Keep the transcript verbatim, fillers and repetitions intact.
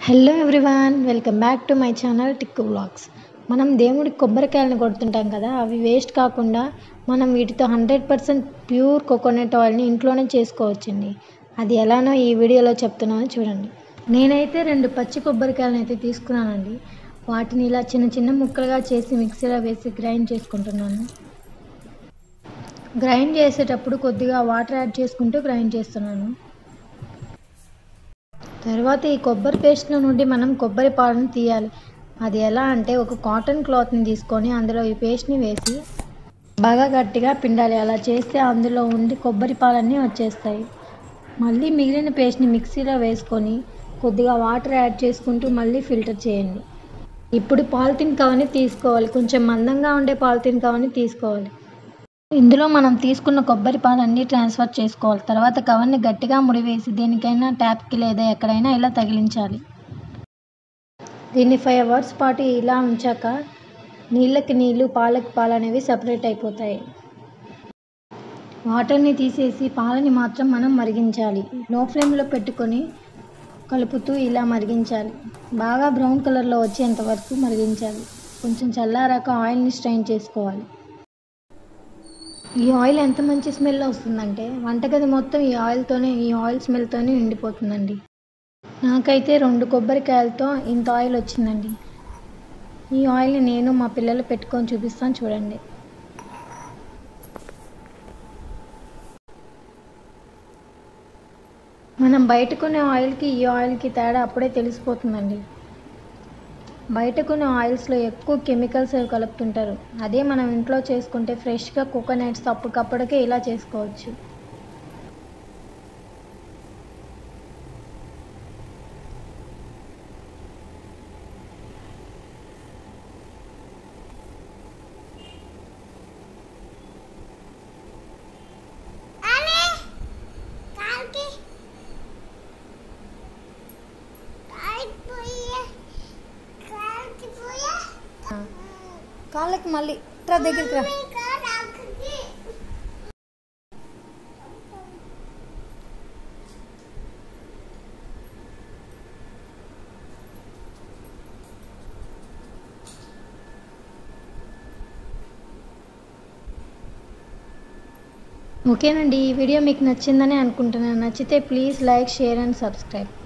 Hello everyone, welcome back to my channel Tikku vlogs. మనం దేవుడికి కొబ్బరికాయలను కొడుతుంటాం కదా, అవి వేస్ట్ కాకుండా మనం వీటితో హండ్రెడ్ పర్సెంట్ ప్యూర్ కోకోనట్ ఆయిల్ని ఇంట్లోనే చేసుకోవచ్చండి. అది ఎలానో ఈ వీడియోలో చెప్తున్నాను చూడండి. నేనైతే రెండు పచ్చి కొబ్బరికాయలను అయితే తీసుకున్నానండి. వాటిని ఇలా చిన్న చిన్న ముక్కలుగా చేసి మిక్సీలో వేసి గ్రైండ్ చేసుకుంటున్నాను. గ్రైండ్ చేసేటప్పుడు కొద్దిగా వాటర్ యాడ్ చేసుకుంటూ గ్రైండ్ చేస్తున్నాను. తర్వాత ఈ కొబ్బరి పేస్ట్లో నుండి మనం కొబ్బరి పాలను తీయాలి. అది ఎలా అంటే, ఒక కాటన్ క్లాత్ని తీసుకొని అందులో ఈ పేస్ట్ని వేసి బాగా గట్టిగా పిండాలి. అలా చేస్తే అందులో ఉండి కొబ్బరి పాలన్నీ వచ్చేస్తాయి. మళ్ళీ మిగిలిన పేస్ట్ని మిక్సీలో వేసుకొని కొద్దిగా వాటర్ యాడ్ చేసుకుంటూ మళ్ళీ ఫిల్టర్ చేయండి. ఇప్పుడు పాలిథిన్ కవర్ని తీసుకోవాలి. కొంచెం మందంగా ఉండే పాలిథిన్ కవర్ని తీసుకోవాలి. ఇందులో మనం తీసుకున్న కొబ్బరి పాలన్నీ ట్రాన్స్ఫర్ చేసుకోవాలి. తర్వాత కవర్ని గట్టిగా ముడివేసి దేనికైనా ట్యాప్కి లేదా ఎక్కడైనా ఇలా తగిలించాలి. దీన్ని ఫైవ్ అవర్స్ పాటు ఇలా ఉంచాక నీళ్ళకి నీళ్ళు, పాలకి పాలు అనేవి సపరేట్ అయిపోతాయి. వాటర్ని తీసేసి పాలని మాత్రం మనం మరిగించాలి. లో ఫ్లేమ్లో పెట్టుకొని కలుపుతూ ఇలా మరిగించాలి. బాగా బ్రౌన్ కలర్లో వచ్చేంత వరకు మరిగించాలి. కొంచెం చల్లారాక ఆయిల్ని స్ట్రెయిన్ చేసుకోవాలి. ఈ ఆయిల్ ఎంత మంచి స్మెల్ వస్తుందంటే వంటగది మొత్తం ఈ ఆయిల్తోనే ఈ ఆయిల్ స్మెల్తోనే నిండిపోతుందండి. నాకైతే రెండు కొబ్బరికాయలతో ఇంత ఆయిల్ వచ్చిందండి. ఈ ఆయిల్ని నేను మా పిల్లలు పెట్టుకొని చూపిస్తాను చూడండి. మనం బయట కొనే ఆయిల్కి ఈ ఆయిల్కి తేడా అప్పుడే తెలిసిపోతుందండి. బయట కొనే ఆయిల్స్లో ఎక్కువ కెమికల్స్ అవి కలుపుతుంటారు. అదే మనం ఇంట్లో చేసుకుంటే ఫ్రెష్గా కోకోనట్స్ అప్పటికప్పటికే ఇలా చేసుకోవచ్చు. కాళ్ళకి మళ్ళీ ట్రా దగ్గరికి రా. ఓకేనండి, ఈ వీడియో మీకు నచ్చిందని అనుకుంటున్నాను. నచ్చితే please like, share and subscribe.